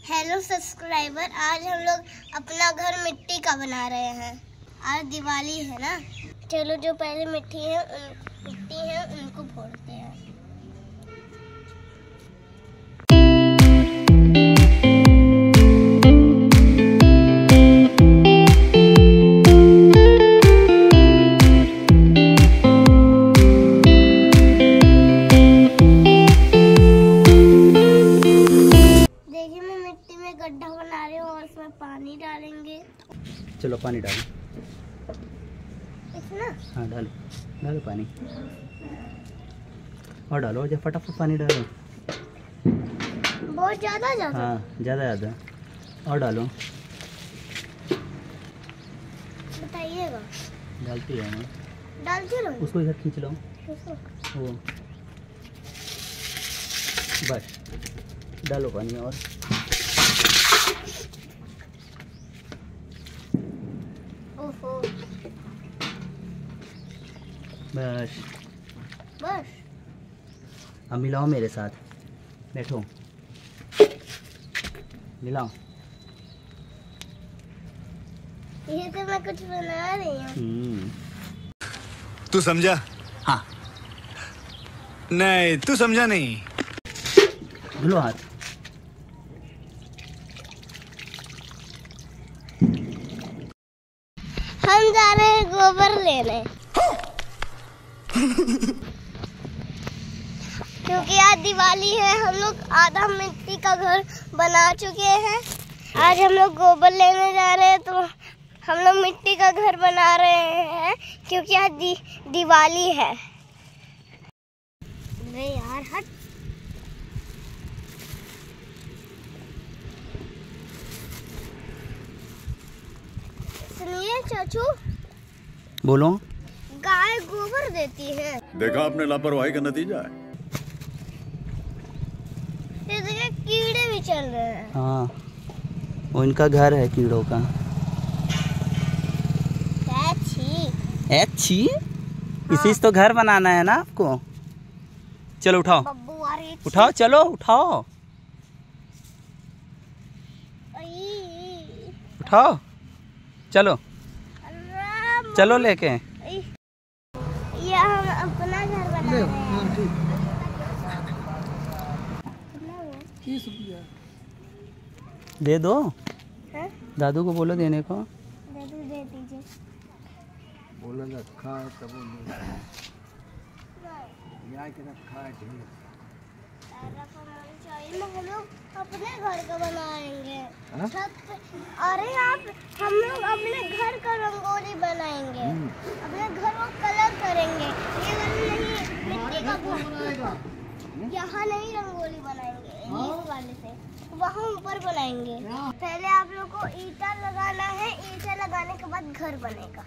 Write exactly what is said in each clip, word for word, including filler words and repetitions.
Hello subscriber, आज हम लोग अपना घर मिट्टी का बना रहे हैं। आज दिवाली है ना, चलो जो पहले मिट्टी है उन मिट्टी है उनको फोड़ते हैं। गड्ढा बना रहे हो और उसमें पानी डालेंगे। चलो पानी डालो इसमें। हाँ डालो डालो पानी और डालो, जब फटाफट पानी डालो। बहुत ज़्यादा ज़्यादा हाँ ज़्यादा ज़्यादा और डालो। बताइएगा। डालती है ना, डालती रहो। उसको इधर खींच लो। वो बस डालो पानी और ओहो बस बस। अब मिलाओ मेरे साथ, बैठो मिलाओ। ये तो मैं कुछ बना रही हूँ। तू समझा? हाँ नहीं तू समझा नहीं। धुलो हाथ। हम जा रहे हैं गोबर लेने क्योंकि आज दिवाली है। हम लोग आधा मिट्टी का घर बना चुके हैं। आज हम लोग गोबर लेने जा रहे हैं, तो हम लोग मिट्टी का घर बना रहे हैं क्योंकि आज दि, दिवाली है। अरे यार हट। सुनिए चाचू, बोलो। गाय गोबर देती है। देखा आपने लापरवाही का नतीजा है। ये देखिए कीड़े भी चल रहे हैं। हाँ वो इनका घर है कीड़ों का। अच्छी इसी से तो घर बनाना है ना आपको। चलो उठाओ बब्बू आ रही। उठाओ चलो उठाओ उठाओ चलो चलो लेके। ये हम अपना घर बना रहे हैं। दे दो। है? दादू को बोलो देने को। दादू दे दीजिए। बोला रखा है तब यहाँ के रखा है ठीक। हम लोग अपने घर का बनाएंगे। अरे आप हम लोग अपने घर का रंगोली बनाएंगे। अपने घर को कलर करेंगे। ये नहीं मिट्टी का बनाएगा। यहाँ नहीं रंगोली बनाएंगे, इस वाले से वहाँ ऊपर बनाएंगे। पहले आप लोग को ईंटा लगाना है, ईंटा लगाने के बाद घर बनेगा।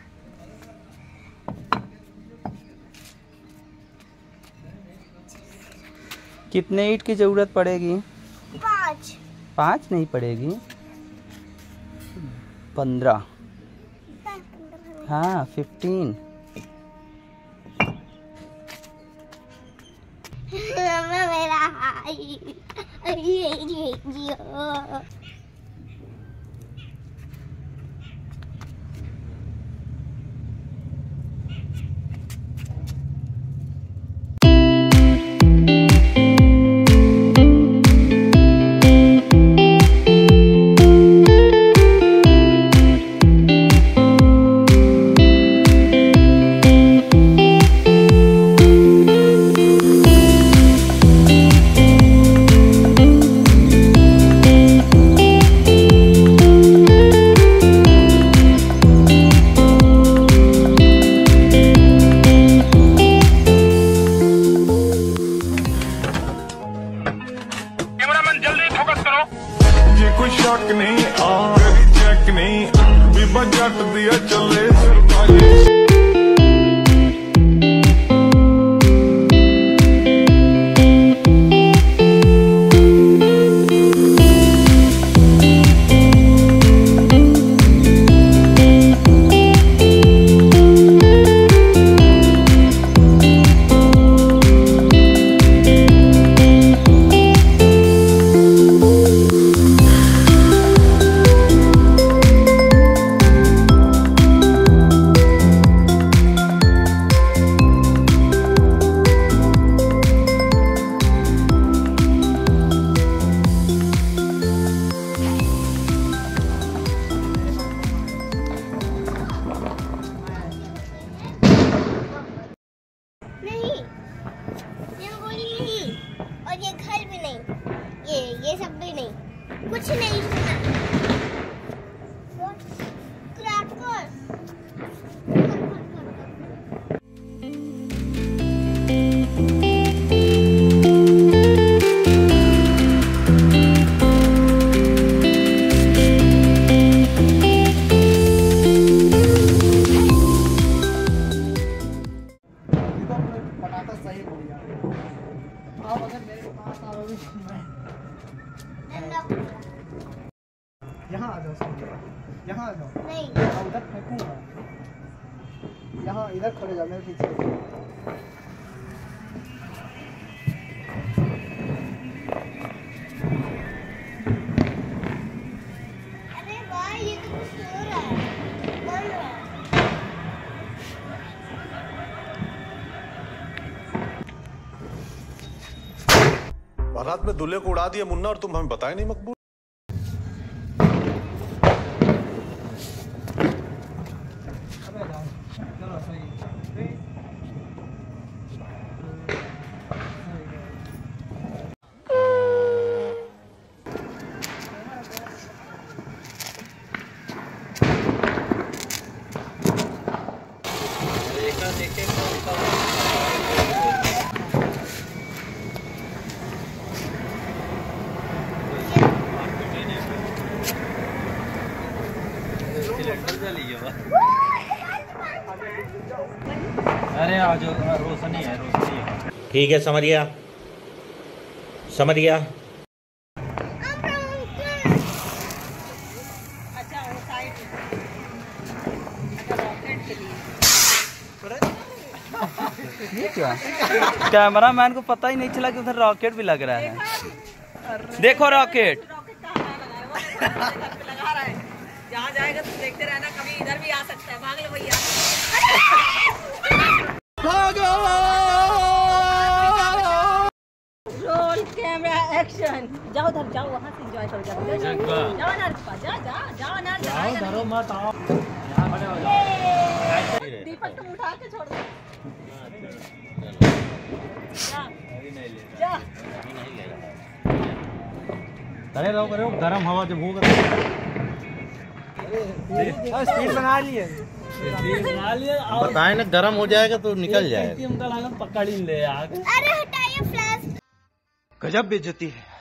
कितने ईंट की जरूरत पड़ेगी? पाँच। पाँच नहीं पड़ेगी, पंद्रह। हाँ फिफ्टीन। मेरा भाई ये ये जियो। कोई शक नहीं आ चेक नहीं बीबा जट दिया चले सरताई। कुछ नहीं सुना। क्रैकर यहाँ आ जाओ, यहाँ आ जाओ। नहीं, उधर फेंकूंगा। यहाँ इधर खड़े जाओ मेरे पीछे। अरे भाई ये तो कुछ हो रहा है, बन रहा है। बारात में दूल्हे को उड़ा दिया मुन्ना और तुम हमें बताए नहीं मकबूल। चलो सही। अरे आ जाओ, रोशनी है, रोशनी है। ठीक है, समझ गया समझ गया। अच्छा वो साइड रॉकेट के लिए क्या कैमरा मैन को पता ही नहीं चला कि उधर रॉकेट भी लग रहा है। देखो रॉकेट रॉकेट कहाँ लगा है, वो घर पे लगा रहा है। जहाँ जाएगा तो देखते रहना, कभी इधर भी आ सकता है। भाग लो भैया। Roll camera action. जाओ उधर जाओ, वहाँ से एंजॉय करो। जाओ जाओ जाओ ना, जा जा जाओ ना, जाओ धरो मत आओ। दीपक तुम उठा के छोड़ दो। जा जा। अरे रहो करो, गरम हवा जब होगा स्पीड बना लिए। बताए ना, गरम हो जाएगा तो निकल जाएगा। पकड़ ही ले आगे। अरे हटाइए फ्लैश। गजब बेइज्जती है।